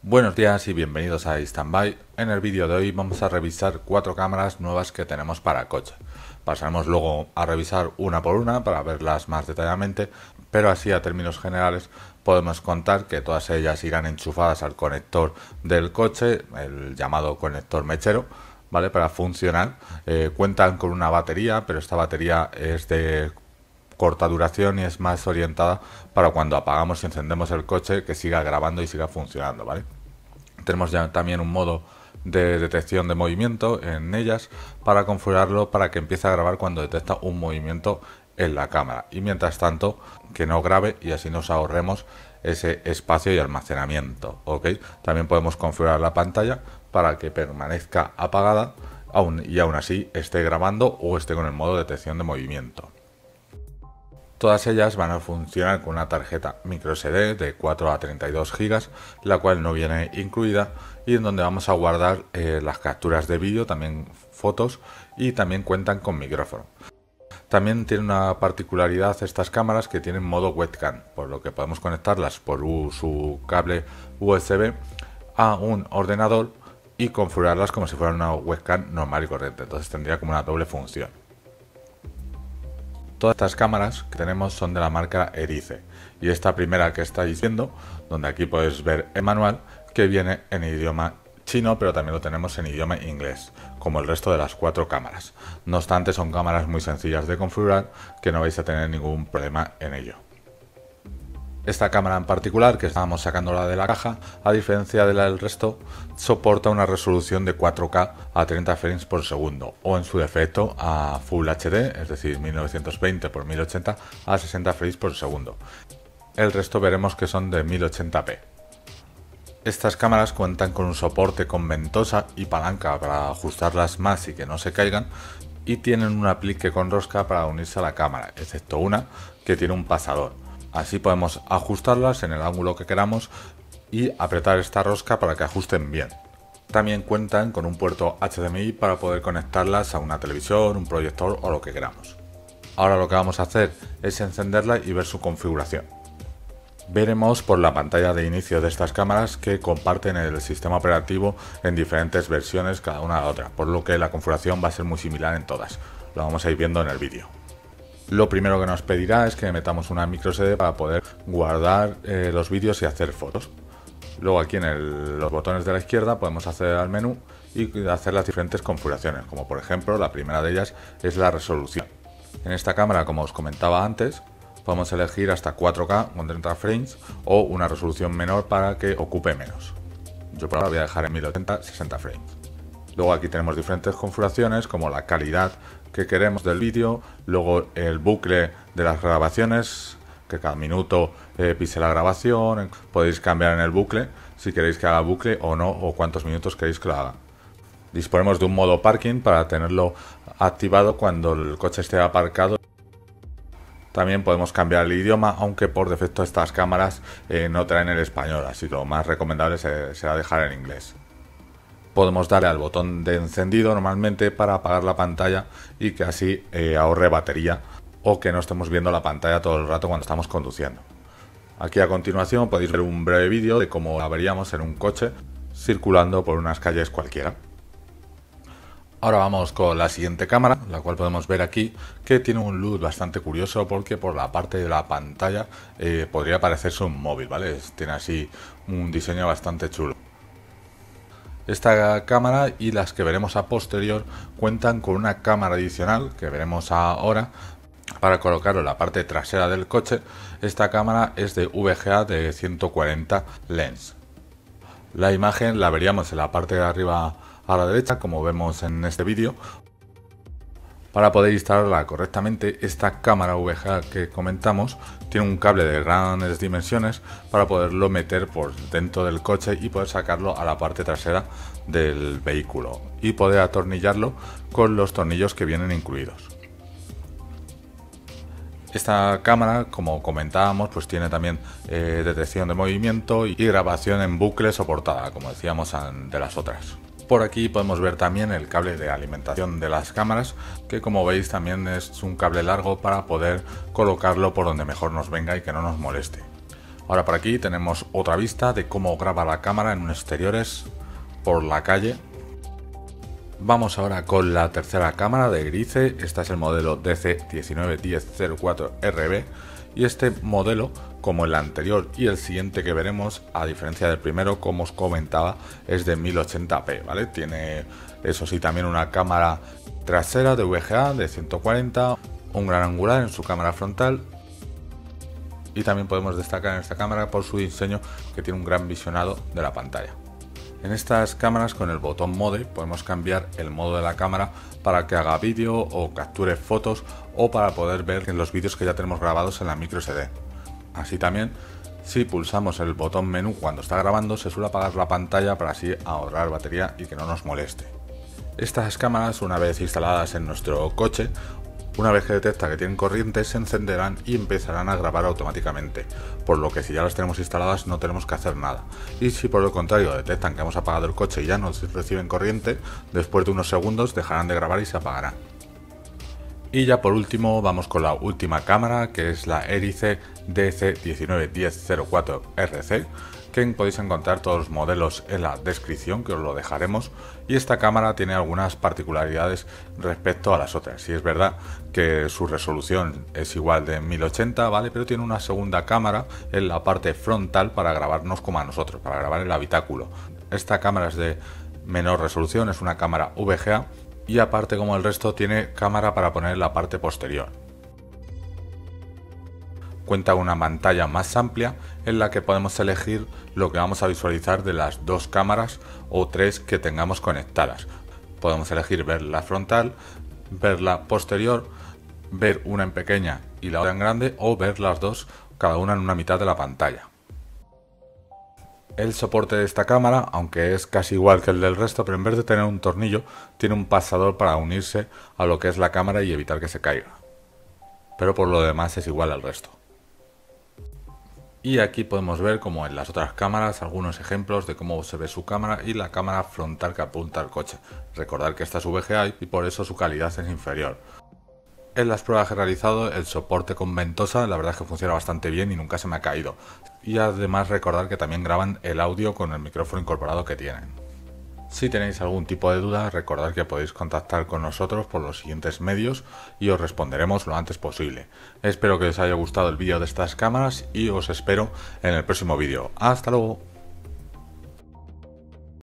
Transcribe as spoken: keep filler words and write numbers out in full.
Buenos días y bienvenidos a Standby. En el vídeo de hoy vamos a revisar cuatro cámaras nuevas que tenemos para el coche. Pasaremos luego a revisar una por una para verlas más detalladamente, pero así a términos generales podemos contar que todas ellas irán enchufadas al conector del coche, el llamado conector mechero, ¿vale? Para funcionar. Eh, cuentan con una batería, pero esta batería es de corta duración y es más orientada para cuando apagamos y encendemos el coche que siga grabando y siga funcionando, ¿vale? Tenemos ya también un modo de detección de movimiento en ellas para configurarlo para que empiece a grabar cuando detecta un movimiento en la cámara, y mientras tanto que no grabe y así nos ahorremos ese espacio y almacenamiento, ¿ok? También podemos configurar la pantalla para que permanezca apagada aún, y aún así esté grabando o esté con el modo de detección de movimiento. Todas ellas van a funcionar con una tarjeta microSD de cuatro a treinta y dos gigas, la cual no viene incluida, y en donde vamos a guardar eh, las capturas de vídeo, también fotos, y también cuentan con micrófono. También tiene una particularidad estas cámaras que tienen modo webcam, por lo que podemos conectarlas por su cable U S B a un ordenador y configurarlas como si fuera una webcam normal y corriente. Entonces tendría como una doble función. Todas estas cámaras que tenemos son de la marca Erice, y esta primera que estáis viendo, donde aquí podéis ver el manual, que viene en idioma chino, pero también lo tenemos en idioma inglés, como el resto de las cuatro cámaras. No obstante, son cámaras muy sencillas de configurar, que no vais a tener ningún problema en ello. Esta cámara en particular, que estábamos sacándola de la caja, a diferencia de la del resto, soporta una resolución de cuatro K a treinta frames por segundo, o en su defecto a Full H D, es decir, mil novecientos veinte por mil ochenta a sesenta frames por segundo. El resto veremos que son de mil ochenta p. Estas cámaras cuentan con un soporte con ventosa y palanca para ajustarlas más y que no se caigan, y tienen un aplique con rosca para unirse a la cámara, excepto una que tiene un pasador. Así podemos ajustarlas en el ángulo que queramos y apretar esta rosca para que ajusten bien. También cuentan con un puerto H D M I para poder conectarlas a una televisión, un proyector o lo que queramos. Ahora lo que vamos a hacer es encenderla y ver su configuración. Veremos por la pantalla de inicio de estas cámaras que comparten el sistema operativo en diferentes versiones cada una a la otra, por lo que la configuración va a ser muy similar en todas. Lo vamos a ir viendo en el vídeo. Lo primero que nos pedirá es que metamos una microSD para poder guardar eh, los vídeos y hacer fotos. Luego aquí en el, los botones de la izquierda podemos acceder al menú y hacer las diferentes configuraciones, como por ejemplo la primera de ellas es la resolución. En esta cámara, como os comentaba antes, podemos elegir hasta cuatro K con treinta frames o una resolución menor para que ocupe menos. Yo por ahora voy a dejar en mil ochenta sesenta frames. Luego aquí tenemos diferentes configuraciones como la calidad que queremos del vídeo, luego el bucle de las grabaciones, que cada minuto eh, pise la grabación, podéis cambiar en el bucle si queréis que haga bucle o no, o cuántos minutos queréis que lo haga. Disponemos de un modo parking para tenerlo activado cuando el coche esté aparcado. También podemos cambiar el idioma, aunque por defecto estas cámaras eh, no traen el español, así que lo más recomendable será dejar en inglés. Podemos darle al botón de encendido normalmente para apagar la pantalla y que así eh, ahorre batería, o que no estemos viendo la pantalla todo el rato cuando estamos conduciendo. Aquí a continuación podéis ver un breve vídeo de cómo la veríamos en un coche circulando por unas calles cualquiera. Ahora vamos con la siguiente cámara, la cual podemos ver aquí, que tiene un look bastante curioso porque por la parte de la pantalla eh, podría parecerse un móvil, ¿vale? Tiene así un diseño bastante chulo. Esta cámara y las que veremos a posterior cuentan con una cámara adicional que veremos ahora para colocarlo en la parte trasera del coche. Esta cámara es de V G A de ciento cuarenta lens. La imagen la veríamos en la parte de arriba a la derecha, como vemos en este vídeo. Para poder instalarla correctamente, esta cámara V G A que comentamos tiene un cable de grandes dimensiones para poderlo meter por dentro del coche y poder sacarlo a la parte trasera del vehículo y poder atornillarlo con los tornillos que vienen incluidos. Esta cámara, como comentábamos, pues tiene también eh, detección de movimiento y grabación en bucle soportada, como decíamos de las otras. Por aquí podemos ver también el cable de alimentación de las cámaras, que como veis también es un cable largo para poder colocarlo por donde mejor nos venga y que no nos moleste. Ahora por aquí tenemos otra vista de cómo graba la cámara en un exteriores por la calle. Vamos ahora con la tercera cámara de Erice. Esta es el modelo D C uno nueve uno cero cero cuatro R B y este modelo, como el anterior y el siguiente que veremos, a diferencia del primero, como os comentaba, es de mil ochenta p, ¿vale? Tiene, eso sí, también una cámara trasera de V G A de ciento cuarenta, un gran angular en su cámara frontal. Y también podemos destacar en esta cámara por su diseño, que tiene un gran visionado de la pantalla. En estas cámaras, con el botón Mode, podemos cambiar el modo de la cámara para que haga vídeo o capture fotos, o para poder ver en los vídeos que ya tenemos grabados en la micro S D. Así también, si pulsamos el botón menú cuando está grabando, se suele apagar la pantalla para así ahorrar batería y que no nos moleste. Estas cámaras, una vez instaladas en nuestro coche, una vez que detecta que tienen corriente, se encenderán y empezarán a grabar automáticamente, por lo que si ya las tenemos instaladas no tenemos que hacer nada. Y si por el contrario detectan que hemos apagado el coche y ya no reciben corriente, después de unos segundos dejarán de grabar y se apagarán. Y ya por último vamos con la última cámara, que es la Erice D C uno nueve uno cero cero cuatro R C, que podéis encontrar todos los modelos en la descripción, que os lo dejaremos. Y esta cámara tiene algunas particularidades respecto a las otras. Y es verdad que su resolución es igual de mil ochenta, ¿vale? Pero tiene una segunda cámara en la parte frontal para grabarnos como a nosotros, para grabar el habitáculo. Esta cámara es de menor resolución, es una cámara V G A, y aparte, como el resto, tiene cámara para poner en la parte posterior. Cuenta con una pantalla más amplia en la que podemos elegir lo que vamos a visualizar de las dos cámaras o tres que tengamos conectadas. Podemos elegir ver la frontal, ver la posterior, ver una en pequeña y la otra en grande, o ver las dos, cada una en una mitad de la pantalla. El soporte de esta cámara, aunque es casi igual que el del resto, pero en vez de tener un tornillo, tiene un pasador para unirse a lo que es la cámara y evitar que se caiga. Pero por lo demás es igual al resto. Y aquí podemos ver, como en las otras cámaras, algunos ejemplos de cómo se ve su cámara y la cámara frontal que apunta al coche. Recordad que esta es V G A y por eso su calidad es inferior. En las pruebas que he realizado, el soporte con ventosa la verdad es que funciona bastante bien y nunca se me ha caído. Y además recordar que también graban el audio con el micrófono incorporado que tienen. Si tenéis algún tipo de duda, recordad que podéis contactar con nosotros por los siguientes medios y os responderemos lo antes posible. Espero que os haya gustado el vídeo de estas cámaras y os espero en el próximo vídeo. ¡Hasta luego!